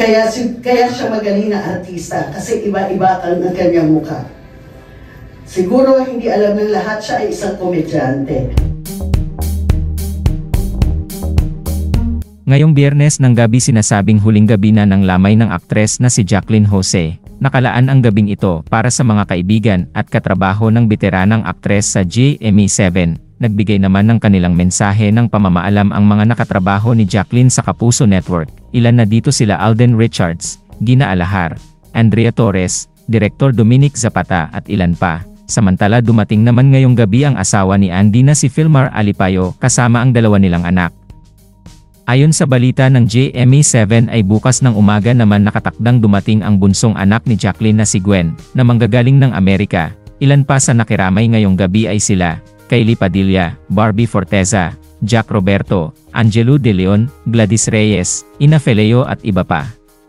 Kaya siya magaling na artista kasi iba-iba ang kanyang mukha. Siguro hindi alam ng lahat siya ay isang komedyante. Ngayong Biyernes ng gabi sinasabing huling gabi na ng lamay ng aktres na si Jacqueline Jose. Nakalaan ang gabing ito para sa mga kaibigan at katrabaho ng beteranang aktres sa GMA7. Nagbigay naman ng kanilang mensahe ng pamamaalam ang mga nakatrabaho ni Jacqueline sa Kapuso Network. Ilan na dito sila Alden Richards, Gina Alahar, Andrea Torres, Direktor Dominic Zapata at ilan pa. Samantala dumating naman ngayong gabi ang asawa ni Andy na si Filmar Alipayo kasama ang dalawa nilang anak. Ayon sa balita ng GMA7 ay bukas ng umaga naman nakatakdang dumating ang bunsong anak ni Jacqueline na si Gwen, na manggagaling ng Amerika. Ilan pa sa nakiramay ngayong gabi ay sila Kylie Padilla, Barbie Forteza, Jack Roberto, Angelo De Leon, Gladys Reyes, Ina Feleo at iba pa.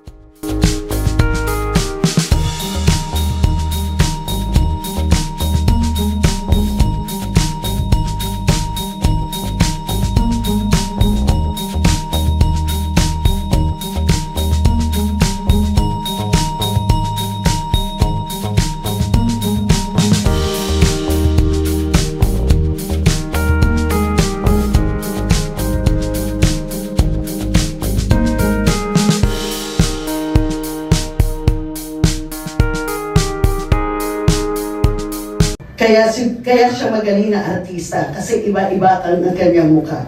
Kaya siya magaling na artista kasi iba-iba ang kanyang mukha.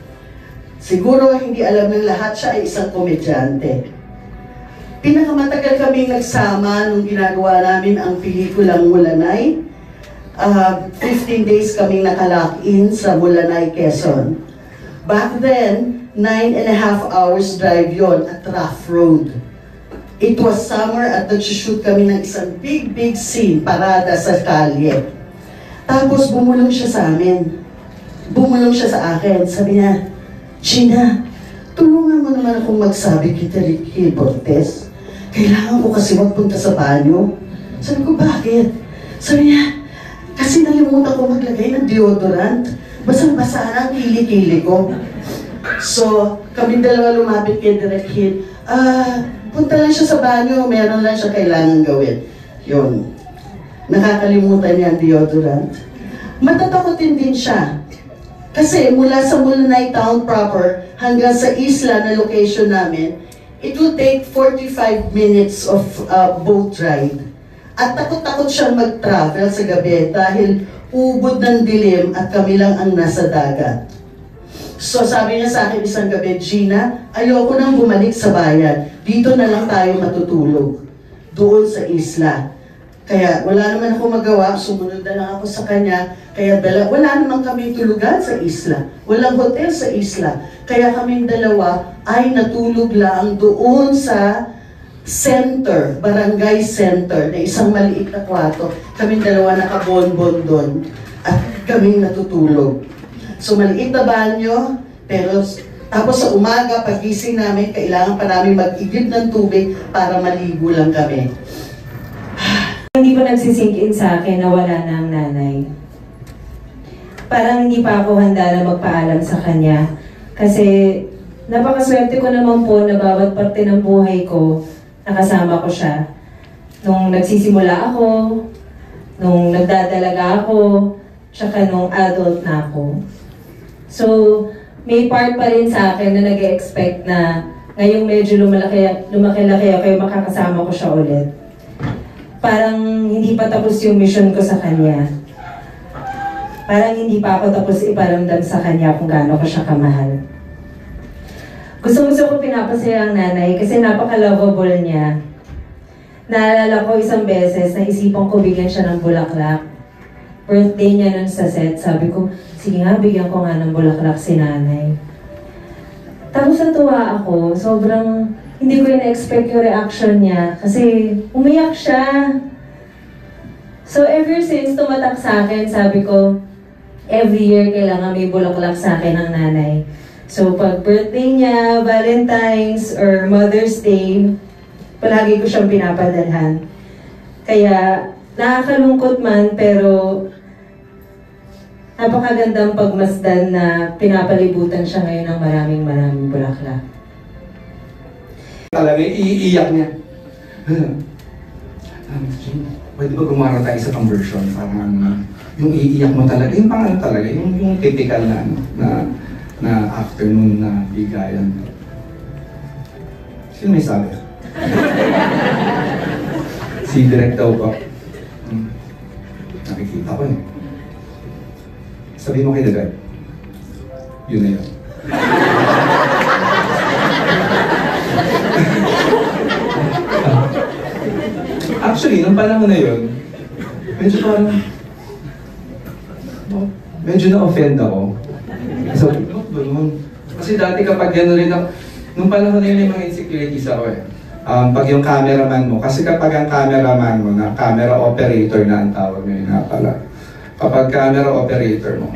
Siguro hindi alam ng lahat siya ay isang komedyante. Pinakamatagal kaming nagsama nung ginagawa namin ang pelikulang Mulanay. 15 days kaming nakalock-in sa Mulanay, Quezon. Back then, 9.5 hours drive yon at rough road. It was summer at nag-shoot kami ng isang big scene, parada sa kalye. Tapos bumulong siya sa amin. Bumulong siya sa akin. Sabi niya, Gina, tulungan mo naman akong magsabi kay Ricky Bortes. Kailangan ko kasi magpunta sa banyo. Sabi ko, bakit? Sabi niya, kasi nalimutan ko maglagay ng deodorant. Basang-basa na ang kili-kili ko. So, kami dalawa lumapit kay Direk Hit. Punta lang siya sa banyo, meron lang siya kailangan gawin. Yun. Nakakalimutan niya ang deodorant. Matatakotin din siya. Kasi mula sa Mulanay town proper hanggang sa isla na location namin, it will take 45 minutes of boat ride. At takot-takot siyang mag-travel sa gabi dahil ubod ng dilim at kami lang ang nasa dagat. So sabi niya sa akin isang gabi, Gina, ayoko nang bumalik sa bayan. Dito na lang tayo matutulog. Doon sa isla. Kaya wala naman ako magawa, sumunod na lang ako sa kanya. Kaya wala naman kami tulugan sa isla. Walang hotel sa isla. Kaya kaming dalawa ay natulog lang doon sa center, barangay center, na isang maliit na kwarto. Kaming dalawa nakabonbon doon at kaming natutulog. So maliit na banyo, pero tapos sa umaga, pagising namin, kailangan pa namin mag-igib ng tubig para maligo lang kami. Hindi pa nagsisink in sa akin na wala na ang nanay. Parang hindi pa ako handa na magpaalam sa kanya. Kasi napakaswerte ko naman po na bawat parte ng buhay ko, nakasama ko siya. Nung nagsisimula ako, nung nagdadalaga ako, tsaka nung adult na ako. So, may part pa rin sa akin na nag-expect na ngayong medyo lumaki-laki ako, makakasama ko siya ulit. Parang hindi pa tapos yung mission ko sa kanya. Parang hindi pa ako tapos iparamdam sa kanya kung gaano ko siya kamahal. Gusto ko pinapasaya ang nanay kasi napaka-lovable niya. Naalala ko isang beses, naisipan ko bigyan siya ng bulaklak. Birthday niya nun sa set, sabi ko, sige nga, bigyan ko nga ng bulaklak si nanay. Tapos natuwa ako, sobrang hindi ko na-expect yung reaction niya kasi umiyak siya. So ever since tumatak sa akin, sabi ko, every year kailangan may bulaklak sa akin ng nanay. So pag birthday niya, Valentine's, or Mother's Day, palagi ko siyang pinapadalhan. Kaya nakakalungkot man, pero napakagandang pagmasdan na pinapalibutan siya ngayon ng maraming bulaklak. Talaga, iiyak niya. Pwede ba gumawa tayo sa conversion? Parang yung iiyak mo talaga, yung pang talaga, yung typical na afternoon na bigayan. Sino may sabi? Si Direk daw pa. Nakikita ko eh. Sabi mo kay Direk, yun na yun. Actually, nung panahon na yun, medyo parang, medyo na-offend ako. Sabi ko, ganun. Kasi dati kapag gano'n rin ako, nung panahon na yun, may mga insecurities ako eh. Pag yung cameraman mo, kasi kapag ang cameraman mo, na camera operator na ang tawag ngayon nga pala. Kapag camera operator mo,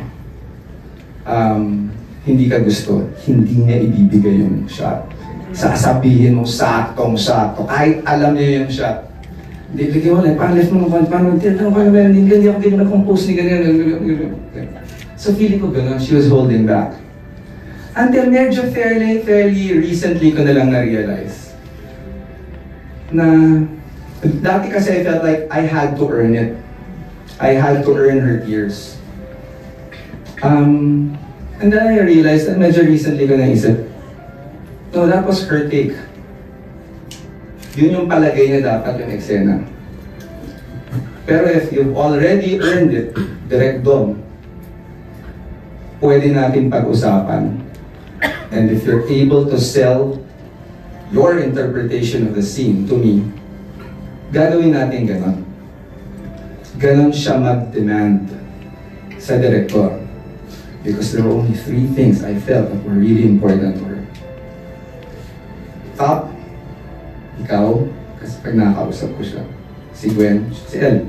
hindi ka gusto, hindi niya ibibigay yung shot. Sasabihin mo, saktong-sakto, kahit alam niya yung shot. Hindi, bigyan mo lang, pa-left mo, paano, hindi ako ganyan na-compose ni ganyan. So feeling ko gano'n, she was holding back. Until medyo fairly recently ko na lang na-realize na dati kasi I felt like I had to earn it. I had to earn her tears. And then I realized, and medyo recently ko naisip, no, that was her take. Yun yung palagay na dapat yung eksena. Pero if you've already earned it, direct doon, pwede natin pag-usapan. And if you're able to sell your interpretation of the scene to me, gagawin natin ganon. Ganon siya mag-demand sa director. Because there were only 3 things I felt that were really important to her. Top, ikaw, kasi pag nakakausap ko siya, si Gwen, si Elle,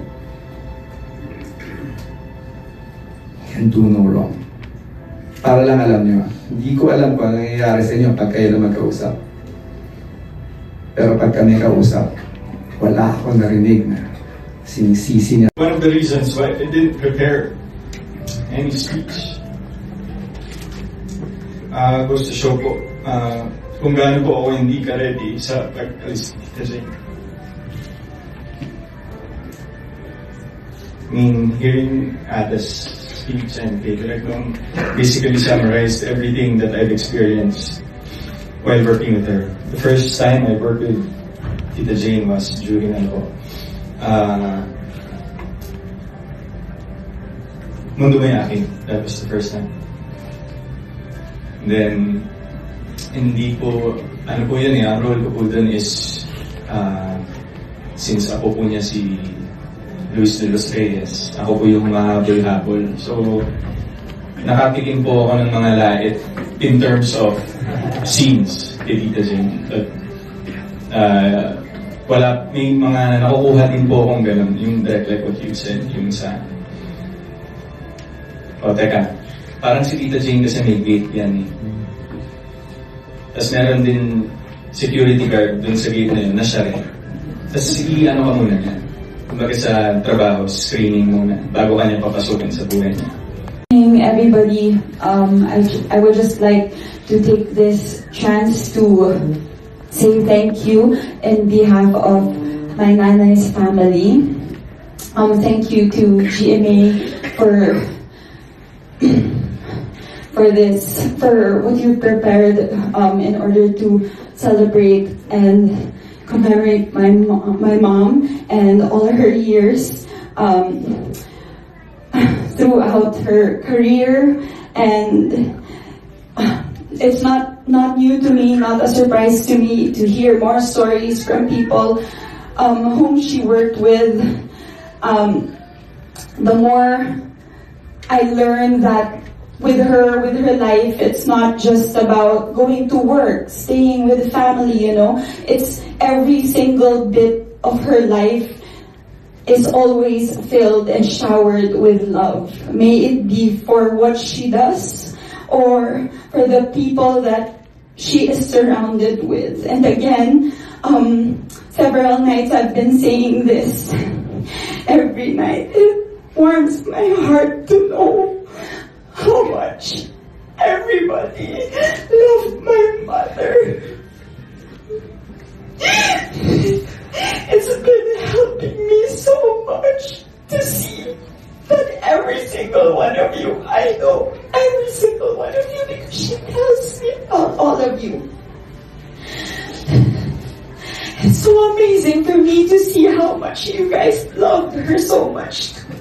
can do no wrong. Para lang alam niyo, hindi ko alam kung ano nangyayari sa inyo pag kayo na magkausap. Pero pag kami kausap, wala akong narinig na sinisisi niya. One of the reasons why I didn't prepare any speech goes to show po kung gaano po ako hindi ka-ready sa pag-alis kasi I mean, hearing Ada's speech and kay Direk basically summarized everything that I've experienced while working with her. The first time I worked with Tita Jane was during Mundo May Akin. That was the first time. And then, hindi po, ano po yun ang role ko po dun is, since ako po niya si Luis de los Reyes, ako po yung mahabol-habol. So, nakatikim po ako ng mga lait in terms of scenes kay Tita Jane. But, may mga nakukuha din po akong ganun, yung direct like what you said, yung sa... teka. Parang si Tita Jane kasi may gate yan eh. Tapos meron din security guard dun sa gate na yun, na siya rin. Tapos sige, ano ka muna niya. Kumbaga sa trabaho, screening muna, bago ka niya papasukin sa buhay niya. Everybody, I would just like to take this chance to say thank you in behalf of my nanay's family. Thank you to GMA for what you prepared in order to celebrate and commemorate my mom and all her years throughout her career. And it's not new to me, not a surprise to me to hear more stories from people whom she worked with. The more I learned that with her life, it's not just about going to work, staying with family, you know. It's every single bit of her life is always filled and showered with love. May it be for what she does or for the people that she is surrounded with. And again, several nights I've been saying this every night. It warms my heart to know how much everybody loved my mother. single one of you. I know every single one of you because she tells me about all of you. It's so amazing for me to see how much you guys loved her so much.